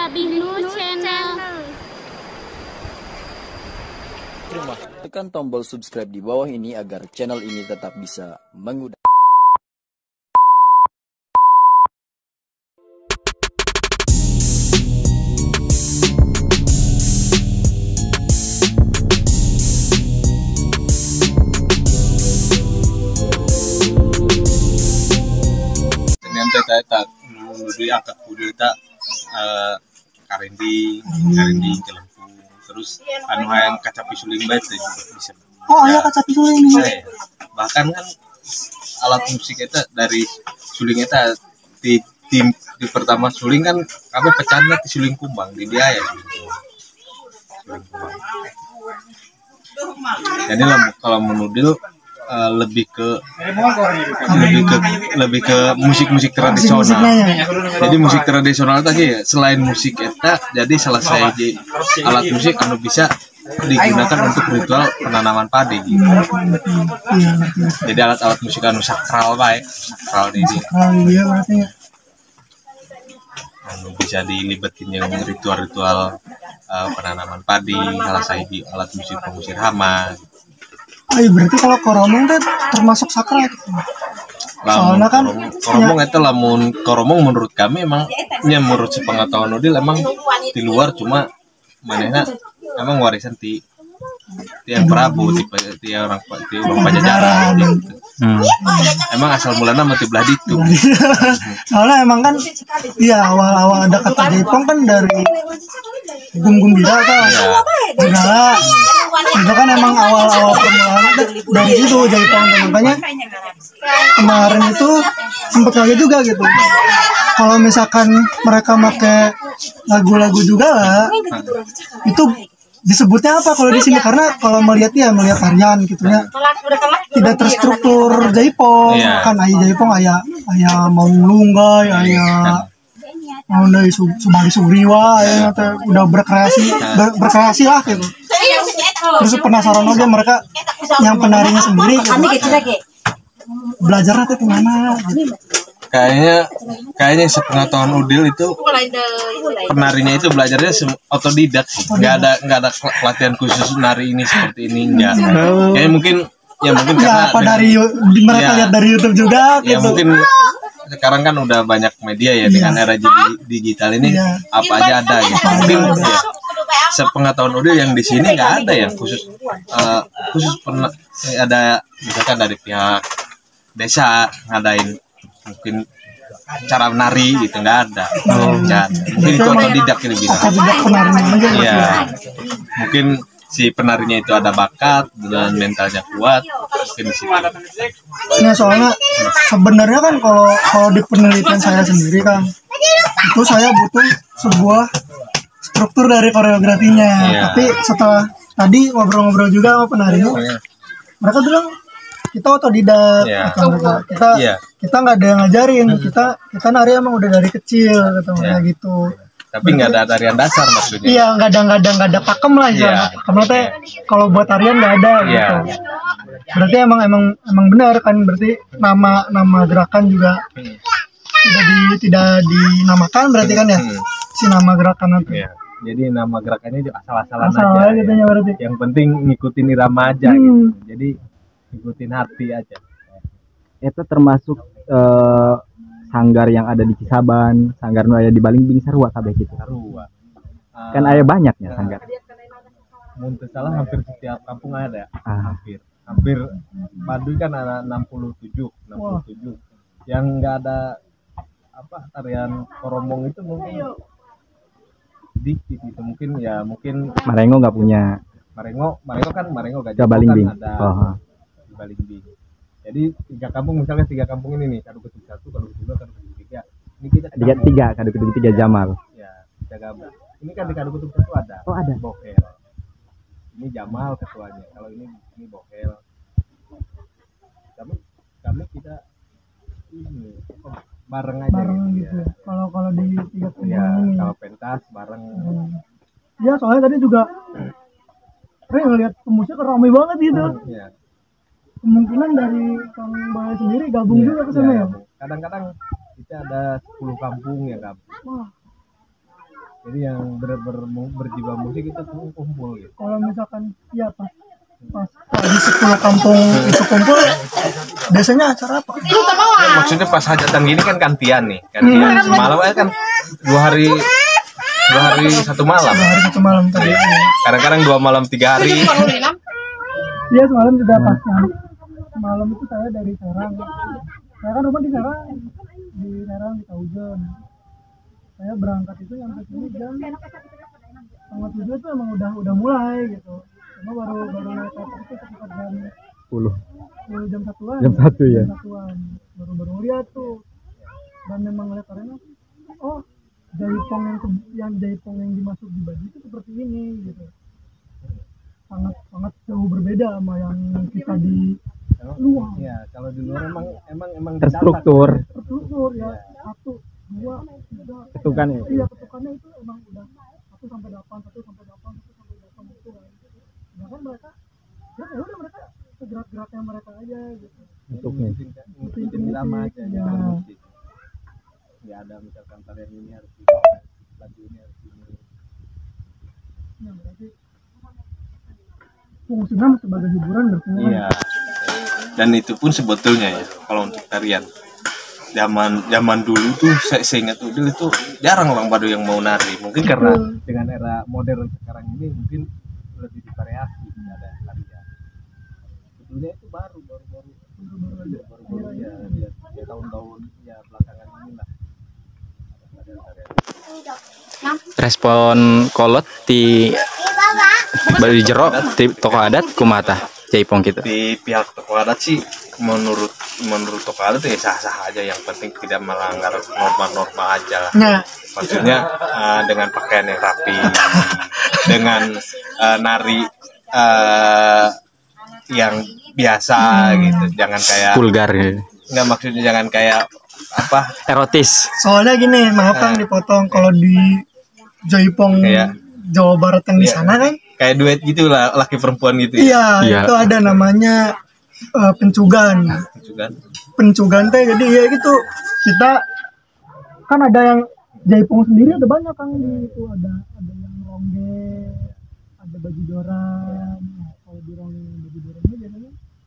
Binu Channel. Tekan tombol subscribe di bawah ini agar channel ini tetap bisa mengudara. Tak lebih akak kudu tak karindi Celempung terus anu hayang kaca pisuling bae teh bisa. Oh, aya kaca pisuling. Bahkan kan alat musik eta dari suling eta di pertama suling kan kami pecahnya di suling kumbang di dia ya. Suling kumbang. Jadi kalau menudil lebih ke musik tradisional. Jadi musik tradisional tadi selain musik eta jadi selesai di alat musik anu bisa digunakan untuk ritual penanaman padi gitu. Jadi alat-alat musik anu sakral bae, sakral ini. Anu bisa dilibatin yang ritual-ritual penanaman padi, salah satu alat musik pengusir hama. Ayo berarti kalau koromong teh termasuk sakral. Soalnya kan koromong itu lamun koromong menurut kami emang menurut sepengetahuan Nudil emang di luar cuma manehna emang warisan ti yang Prabu ti orang Pajajaran gitu. Emang asal mulanya mati belah ditu. Soalnya emang kan iya awal-awal ada kata Jepang kan dari Gum Bira kan. Segala itu kan emang awal-awal permulaan dari situ Jepang, makanya kemarin itu sempat kaget juga gitu. Kalau misalkan mereka pakai lagu-lagu juga lah, itu disebutnya apa kalau di sini? Karena kalau melihat tarian gitu ya, tidak terstruktur Jaipong. Kan ayah Jaipong ayah mau lunggai, ayah mau dari Subali Suriwa, udah berkreasi lah gitu. Terus penasaran aja mereka yang penarinya sendiri gitu. Belajarnya tuh kemana? Kayaknya sepengetahuan Udil itu penarinya itu belajarnya otodidak, nggak ada pelatihan khusus nari ini seperti ini enggak. Kayak mungkin karena apa dari mereka lihat dari YouTube juga. Ya gitu. Mungkin sekarang kan udah banyak media ya dengan era digital ini apa aja ada gitu. Mungkin sepengetahuan Udil yang di sini nggak ada yang khusus ada misalkan dari pihak desa ngadain mungkin cara menari gitu nggak ada. Mungkin itu otodidak ini bilang. Iya. Mungkin si penarinya itu ada bakat dan mentalnya kuat mungkin di situ. Ya soalnya sebenarnya kan kalau di penelitian saya sendiri kan itu saya butuh sebuah struktur dari koreografinya. Tapi setelah tadi ngobrol-ngobrol juga sama penarinya, mereka bilang kita otodidak, kita nggak ada yang ngajarin, kita nari emang udah dari kecil gitu. Tapi nggak ada tarian dasar maksudnya. Iya, nggak ada pakem lah ya. Pakem teh kalau buat tarian nggak ada gitu. Berarti emang benar kan, berarti nama gerakan juga tidak dinamakan berarti kan ya, si nama gerakan itu. Jadi nama gerakannya asal-asalan aja. Gitu ya, berarti. Yang penting ngikutin irama aja gitu. Jadi ngikutin hati aja. Itu termasuk sanggar yang ada di Cisaban, sanggar nu aya di Balingbing sarua kabeh gitu. Sarua. Kan aya banyaknya sanggar. Mun teu salah hampir setiap kampung ada. Hampir Baduy kan ada 67. Yang enggak ada tarian koromong itu mungkin dikit gitu. Mungkin Marengo enggak punya. Marengo Gajah Balingbing. Kan ada. Di Balingbing. Jadi tiga kampung ini nih, Kadukutug 1, Kadukutug 2, Kadukutug 3. Ini kita Kadukutug 3 Jamal. Ya, kita gabung. Ini kan di Kadukutug 1 ada. Oh, ada. Bokel. Ini Jamal ketuanya. Kalau ini Bokel. Kami kita ini bareng aja gitu. Kalau di tiga kampung ini. Kalau pentas bareng. Ya, soalnya tadi juga ngelihat pemusik ramai banget gitu. Kemungkinan dari Kang Balai sendiri gabung juga ke sana ya? Kadang-kadang kita ada 10 kampung yang gabung. Jadi yang benar-benar berjiwa musik itu kumpul gitu. Kalau misalkan ya pas di 10 kampung itu kumpul, biasanya acara apa? Maksudnya pas hajatan gini kan gantian nih, gantian semalam kan 2 hari 1 malam. 2 hari 1 malam tadi. Kadang-kadang 2 malam 3 hari. Iya semalam juga pas semalam itu saya dari Serang. Saya kan rumah di Serang di Taujon. Saya berangkat itu sampai sini jam setengah 7 itu emang udah mulai gitu. Cuma baru naik kapal itu sekitar jam 10 jam 1-an. Jam 1 ya. Jam 1-an. Baru lihat tuh. Dan memang ngeliat arena, oh jaipong yang dimasuk di baju itu seperti ini gitu. Sangat jauh berbeda sama yang kita di luar. Iya, kalau di luar emang Terstruktur ya. 1, 2, 3. ketukan ya. Iya, ketukannya itu emang udah 1 sampai 8 gitu kan. Bahkan mereka ya udah mereka segerak-geraknya mereka aja gitu. Bentuknya. ngikutin irama aja Ya. musik. Nggak ada misalkan tarian ini harus ini, lagu ini harus ini. Ya berarti fungsinya sebagai hiburan berarti. Iya. Dan itu pun sebetulnya ya kalau untuk tarian zaman dulu tuh saya ingat dulu itu jarang orang baru yang mau nari. Mungkin karena dengan era modern sekarang ini mungkin lebih divariasi ada tarian. Sebetulnya itu baru ya tahun-tahun ya belakangan inilah. Respon kolot di baru di jero di toko adat kumata jaipong gitu. Di pihak toko adat sih menurut toko adat ya sah-sah aja, yang penting tidak melanggar norma-norma aja lah. Nah, Maksudnya dengan pakaian yang rapi, dengan nari yang biasa gitu, jangan kayak Vulgar gitu. nggak, maksudnya jangan kayak apa Erotis. soalnya gini, maaf Kang dipotong, kalau di Jaipong Kayak- Jawa Barat yang di Iya. sana kan, kayak duet gitu lah, laki perempuan gitu ya. Iya. itu ada namanya pencugan. Gitu kan. Pencugan teh jadi ya gitu. Kita kan ada yang Jaipong sendiri ada banyak Kang di itu, ada yang rongge, ada baju doran. Nah, kalau di rongge baju dorannya biasanya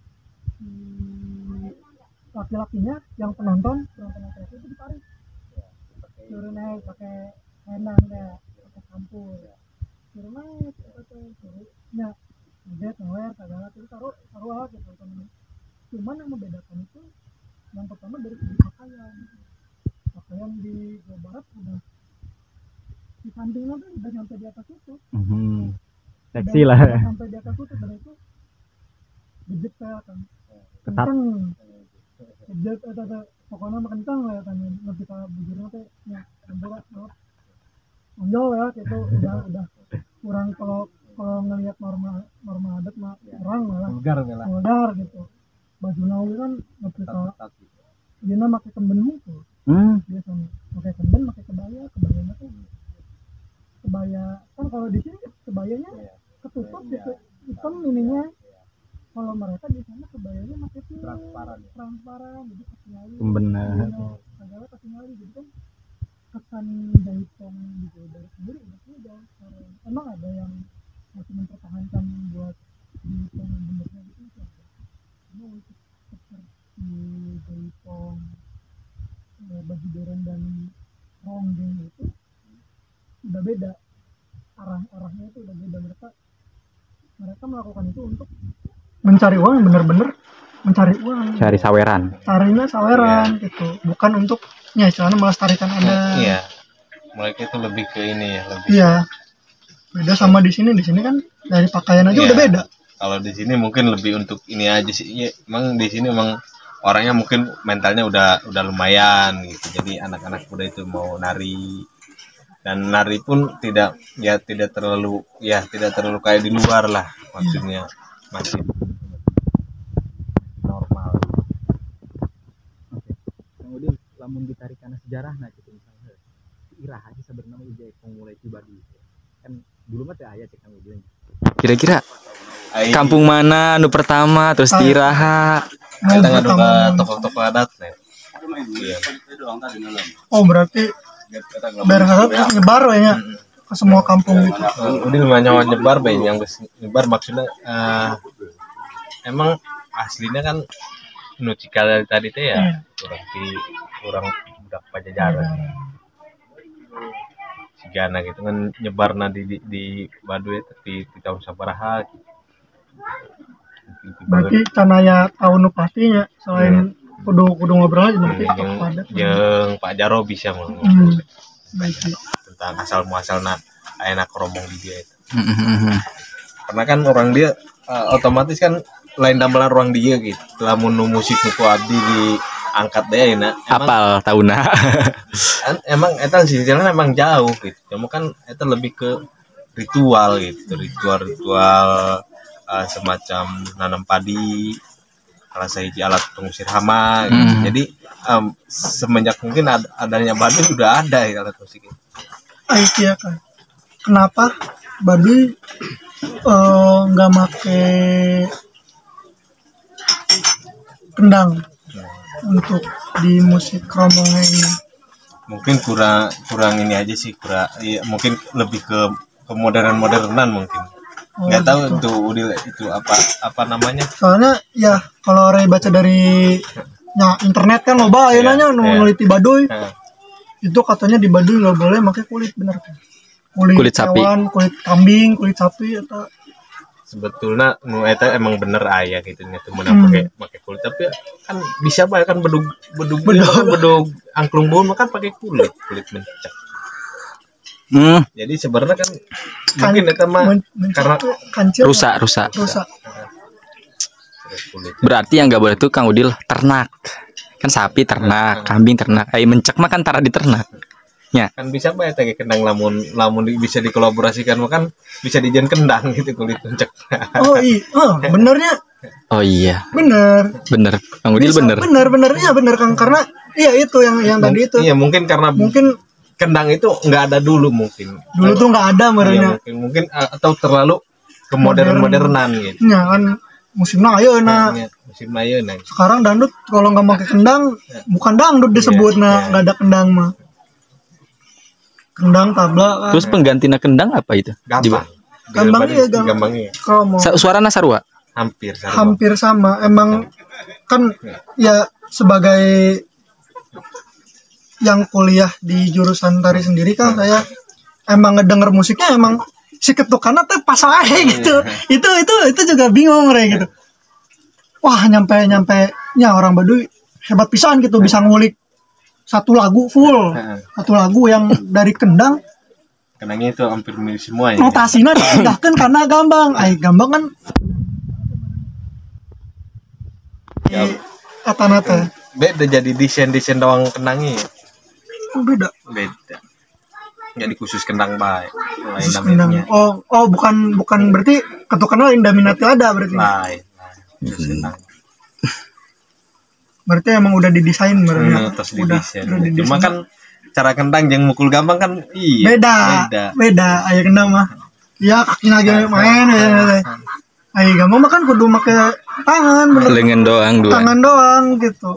laki-lakinya yang penonton laki-laki itu ditarik. Suruh naik pakai henang deh, pakai campur. Suruh naik suruh nya ngedet ngewer segala itu taruh gitu temen. Cuman yang membedakan itu yang pertama dari segi pakaian di Jawa Barat udah di sampingnya tuh udah sampai di atas itu. Seksi lah. Udah sampai di atas itu, dan itu gede saya kan Ketat. gede ada pokoknya makan kencang lah ya kan, nanti kita bujurnya teh ya campur onjol ya gitu. udah kurang, kalau ngelihat norma adat mah kurang malah vulgar gitu. Baju nawi kan kita dia pakai kemben itu biasanya, pakai kemben, pakai kebayanya tuh kebaya kan. Kalau di sini kebayanya ketutup gitu hitam ininya. Kalau mereka di sana kebayanya pakai transparan jadi kasih nyali, Benar. segala kasih nyali, jadi kan kesan Jaipong di Jawa Barat sendiri udah emang ada yang masih mempertahankan buat Jaipong yang bentuknya gitu ada. Cuma untuk seperti Jaipong baju doran dan ronggeng itu udah beda, arahnya itu udah beda. Mereka melakukan itu untuk mencari uang, yang bener-bener mencari uang, Cari saweran. carinya saweran gitu, bukan untuk ya istilahnya melestarikan adat. Iya. Mereka itu lebih ke ini ya, lebih. Iya, beda sama di sini kan dari pakaian aja Iya. udah beda. Kalau di sini mungkin lebih untuk ini aja sih. Ya, emang di sini emang orangnya mungkin mentalnya udah lumayan gitu. Jadi anak-anak muda itu mau nari, dan nari pun tidak terlalu kayak di luar lah, maksudnya masih normal. Kemudian lamun ditarik karena sejarah nah gitu misalnya iraha aja sebenarnya Jaipong mulai tiba di kan dulu mah teh aya cek kang bilang. Kira-kira kampung mana anu pertama terus tiraha? Kita ngadu ke tokoh-tokoh adat nih. Iya. Oh berarti daerah adat nyebar ya. ke semua kampung gitu. Udah lumayan nyebar bayi yang nyebar maksudnya emang aslinya kan nucikal tadi teh ya kurang budak Pajajaran. Sigana gitu kan nyebarna di Baduy di tahun sabaraha gitu. Berarti canaya tahun nu pastinya selain kudu ngobrol aja berarti jeung Pak Jaro bisa mah. Baik. Tentang asal muasalna aya keromong di dia itu. Karena kan orang dia otomatis kan lain damelan orang dia gitu. Lamun nu musik nu ku abdi diangkat deh na. Apal tahunna. Emang eta sisinya emang jauh gitu. Cuma kan eta lebih ke ritual gitu, ritual semacam nanam padi, rasa hiji alat pengusir hama gitu. Jadi semenjak mungkin adanya Baduy udah ada ya alat musik itu. Iya kan. Kenapa Baduy nggak make kendang untuk di musik keromongnya ini? Mungkin kurang ini aja sih, ya, mungkin lebih ke modernan mungkin. Nggak tahu gitu. itu apa namanya. Soalnya ya kalau Ray baca dari internet kan loba ayeuna neliti Baduy. Itu katanya di Baduy nggak boleh pakai kulit, bener kan? Kulit sapi, hewan, kulit kambing, kulit sapi atau sebetulnya nu eta emang bener aya gitu nya teu meunang pakai kulit, tapi kan bisa bae kan bedug angklung buun kan pakai kulit mencak. Jadi sebenarnya kan mungkin eta mah karena kancil rusak. kulit. Berarti yang nggak boleh tuh Kang Udil ternak. Kan sapi ternak, kambing ternak, mencek mah kan tara di ternak. Ya. Kan bisa bae teh kendang lamun bisa dikolaborasikan mah kan bisa dijadiin kendang gitu kulit mencek. Oh iya, benernya. Oh iya. Bener. Kang Udil bener. Bener Kang, karena iya itu yang tadi itu. Iya, mungkin karena kendang itu nggak ada dulu mungkin. Dulu tuh nggak ada merenya. Iya, mungkin atau terlalu modernan gitu. Ya kan musimnya ayeuna. Musim ayeuna. Sekarang dangdut kalau nggak pakai kendang bukan dangdut disebutnya, nggak ada kendang mah. Kendang tabla kan. Terus penggantinya kendang apa itu? Gampangnya. Suarana sarua? Hampir sama. Emang kan ya sebagai yang kuliah di jurusan tari sendiri kan saya emang ngedenger musiknya emang si ketukannya teh pas aja gitu. Itu juga bingung gitu. Wah, nyampe ya orang Baduy hebat pisan gitu, bisa ngulik satu lagu full. Satu lagu yang dari kendangnya itu hampir mirip semua ya. Notasinya dipindahkan karena gambang. Gambang kan Atanata. Beda jadi desain doang kendangnya. Beda. Jadi khusus kendang bae. Khusus kendang. Oh, bukan berarti ketukannya Indaminati ada berarti. Lain. Berarti emang udah didesain berarti. Udah didesain. Cuma kan cara kendang yang mukul gampang kan beda. Aya kendang mah. Ya kaki lagi main. Aya gampang mah kan kudu make tangan. Lengan doang dua. Tangan doang gitu.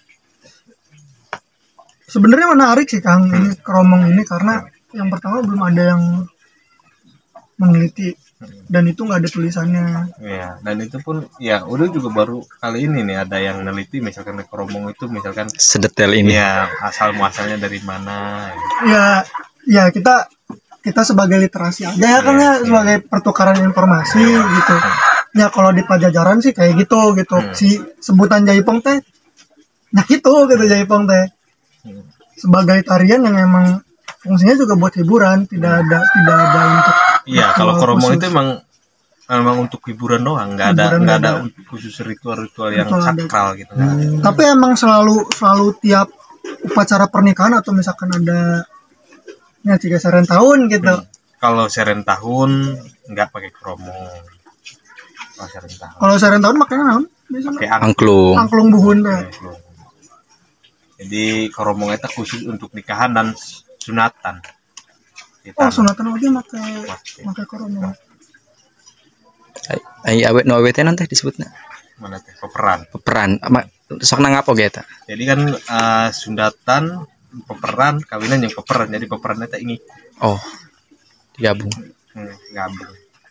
Sebenarnya menarik sih Kang ini keromong ini karena yang pertama belum ada yang meneliti dan itu nggak ada tulisannya. Iya, dan itu pun ya udah juga baru kali ini nih ada yang neliti misalkan keromong itu misalkan sedetail ini. Ya, asal muasalnya dari mana. Ya kita sebagai literasi aja ya kan ya sebagai pertukaran informasi gitu. Ya kalau di Pajajaran sih kayak gitu. Si sebutan Jaipong teh gitu Jaipong teh. Sebagai tarian yang emang fungsinya juga buat hiburan, tidak ada untuk. Iya, kalau keromong itu emang untuk hiburan doang, nggak ada khusus ritual yang sakral gitu. Tapi emang selalu tiap upacara pernikahan atau misalkan ada tiga seren tahun gitu. Kalau seren tahun nggak pakai keromong. Kalau seren tahun makanya naon? Pakai angklung buhun teh. Jadi keromong itu khusus untuk nikahan dan sunatan. Sunatan aja pakai keromong. Awet no awetnya nanti disebutnya. Mana teh? Peperan. Sok nang apa gitu? Jadi kan sunatan, peperan, kawinan yang peperan. Jadi peperan itu ini. Oh. digabung. Gabung.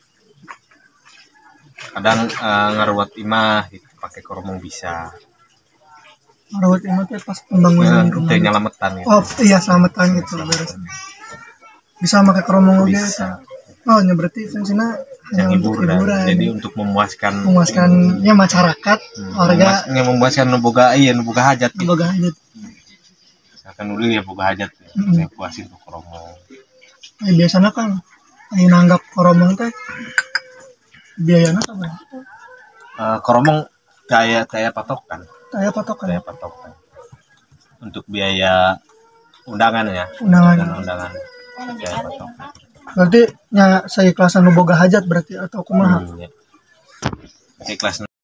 Kadang ngaruat imah gitu, pakai koromong bisa. Rawat imah teh pas pembangunan rumah. Itu nyelametan gitu. Oh iya, selamatan gitu beres. Bisa pakai keromong oge Bisa. oh nya berarti fungsinya hanya Yang untuk hiburan. hiburan. Jadi untuk memuaskannya memuaskannya masyarakat warga memuaskan nu boga hajat gitu. boga hajat. Misalkan dulu ya boga hajat ya. Saya puasin tuh koromong. Biasanya kan ayo nanggap koromong teh biayana apa? Koromong kayak patokan. Kayak patokan Kayak patokan. Untuk biaya undangan ya. undangan. Undangan. Kayak patokan. Berarti nya saya kelasan nu boga hajat berarti atau kumaha? Ya. Ikhlas